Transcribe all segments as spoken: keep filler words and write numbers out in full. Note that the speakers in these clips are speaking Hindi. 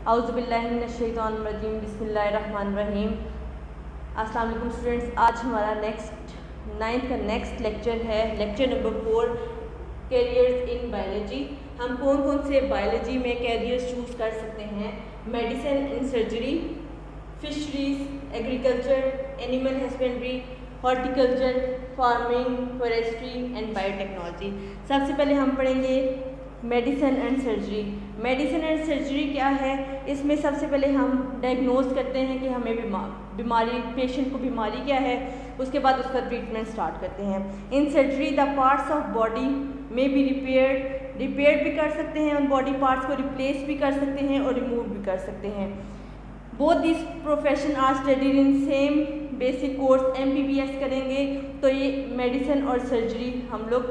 औज़ुबिल्लाहिमिनश्शैतानिर्रजीम बिस्मिल्लाहिर्रहमानिर्रहीम। अस्सलाम वालेकुम स्टूडेंट्स, आज हमारा नेक्स्ट नाइन्थ का नेक्स्ट लेक्चर है, lecture number four, careers in biology. हम कौन कौन से बायोलॉजी में कैरियर्स चूज़ कर सकते हैं? Medicine and surgery, fisheries, agriculture, animal husbandry, horticulture, farming, forestry and biotechnology. सबसे पहले हम पढ़ेंगे medicine and surgery. Medicine and surgery क्या है? इसमें सबसे पहले हम डायग्नोज करते हैं कि हमें बीमार बीमारी पेशेंट को बीमारी क्या है, उसके बाद उसका ट्रीटमेंट स्टार्ट करते हैं। In surgery the parts of body में बी रिपेयर्ड रिपेयर भी कर सकते हैं, उन बॉडी पार्ट्स को रिप्लेस भी कर सकते हैं और रिमूव भी कर सकते हैं। Both this profession are studied in same basic course. M B B S करेंगे तो ये मेडिसिन और सर्जरी हम लोग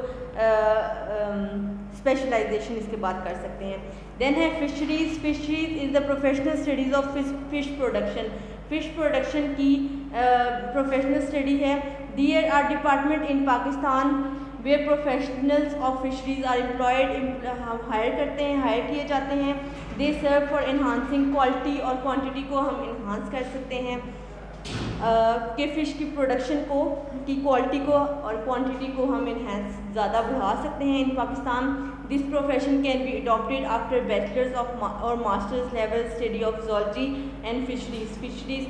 स्पेशलाइजेशन uh, um, इसके बाद कर सकते हैं। देन है fisheries. Fisheries is the professional studies of fish fish production. Fish production की प्रोफेशनल uh, स्टडी है। There are department in Pakistan where professionals of fisheries are employed. हम हायर करते हैं, हायर किए जाते हैं। They serve for enhancing quality और क्वांटिटी को हम इन्हांस कर सकते हैं uh, कि फ़िश की प्रोडक्शन को की क्वालिटी को और क्वांटिटी को हम इन्हेंस ज़्यादा बढ़ा सकते हैं। In Pakistan this profession can be adopted after bachelors of और masters level study of zoology and fisheries. Fisheries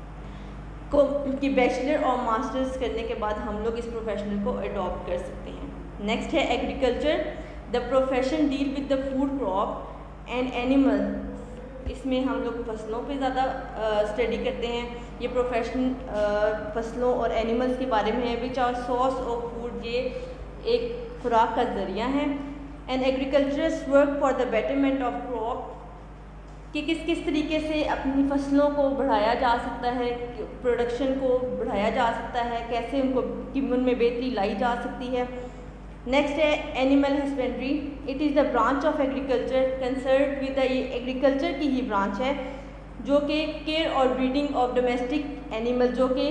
को की बैचलर और मास्टर्स करने के बाद हम लोग इस प्रोफेशन को अडॉप्ट कर सकते हैं। नेक्स्ट है agriculture. The profession deal with the food crop and animal. इसमें हम लोग फसलों पे ज़्यादा स्टडी करते हैं। ये प्रोफेशन फसलों और एनिमल्स के बारे में है, which are source of food, ये एक खुराक का ज़रिया है। And agriculturists work for the betterment of crop, कि किस किस तरीके से अपनी फसलों को बढ़ाया जा सकता है, प्रोडक्शन को बढ़ाया जा सकता है, कैसे उनको की उनमें बेहतरी लाई जा सकती है। नेक्स्ट है animal husbandry. It is the branch of agriculture concern with the agriculture की ही ब्रांच है जो कि केयर और ब्रीडिंग ऑफ डोमेस्टिक एनिमल, जो कि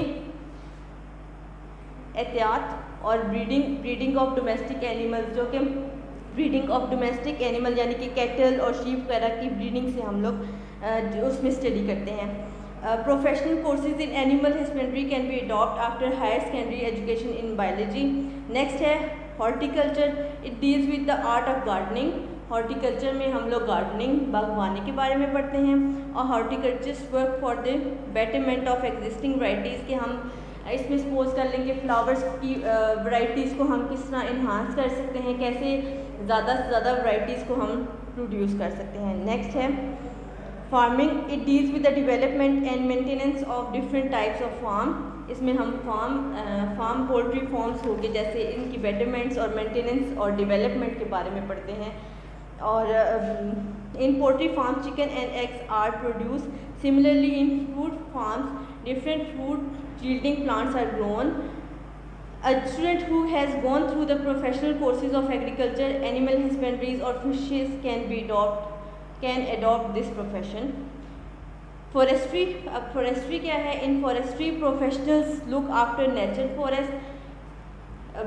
एहतियात और breeding breeding of domestic animal, जो कि ब्रीडिंग ऑफ डोमेस्टिक एनिमल यानी कि कैटल और शीप वगैरह की ब्रीडिंग से हम लोग उसमें स्टडी करते हैं। Professional courses in animal husbandry can be adopt after higher secondary education in biology. Next है horticulture. It deals with the art of gardening. Horticulture में हम लोग गार्डनिंग बागवानी के बारे में पढ़ते हैं। और horticulture work for the betterment of existing varieties, के हम इसमें सपोज कर लेंगे फ्लावर्स की वराइटीज़ को हम किस तरह इन्हांस कर सकते हैं, कैसे ज़्यादा से ज़्यादा वराइटीज़ को हम प्रोड्यूस कर सकते हैं। नेक्स्ट है farming. It deals with the development and maintenance of different types of farm. इसमें हम फार्म फार्म पोल्ट्री फार्म्स हो गए, जैसे इनकी बेटरमेंट्स और मेंटेनेंस और डेवलपमेंट के बारे में पढ़ते हैं। और in poultry farm chicken and eggs are produce. Similarly in fruit farms different fruit yielding plants are grown. A student who has gone through the professional courses of agriculture, animal husbandries or fishes can be adopt can adopt this profession. Forestry. अब forestry क्या है? In forestry professionals look after natural forest.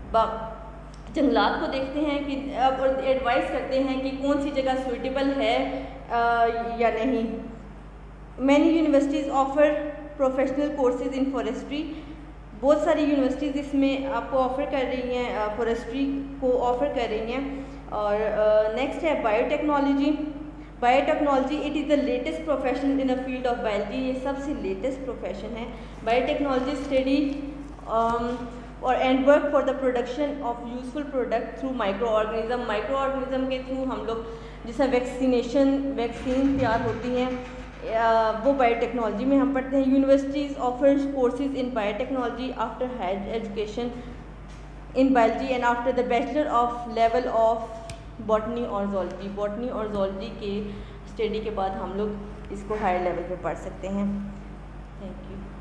अब जंगलात को देखते हैं कि अब और एडवाइस करते हैं कि कौन सी जगह सुइटेबल है आ, या नहीं। Many universities offer professional courses in forestry. बहुत सारी यूनिवर्सिटीज़ इसमें आपको ऑफ़र कर रही हैं, फॉरेस्ट्री को ऑफ़र कर रही हैं। और नेक्स्ट uh, है biotechnology. Biotechnology it is the latest profession in the field of biology. ये सबसे लेटेस्ट प्रोफेशन है। बायोटेक्नोलॉजी स्टडी और and work for the production of useful product through microorganism. Microorganism के थ्रू हम लोग जैसा वैक्सीनेशन वैक्सीन तैयार होती हैं, वो बायोटेक्नोलॉजी में हम पढ़ते हैं। Universities offers courses in biotechnology after higher education in biology and after the bachelor of level of botany और ज़ूलॉजी। बॉटनी और ज़ूलॉजी के स्टडी के बाद हम लोग इसको हायर लेवल पे पढ़ सकते हैं। Thank you.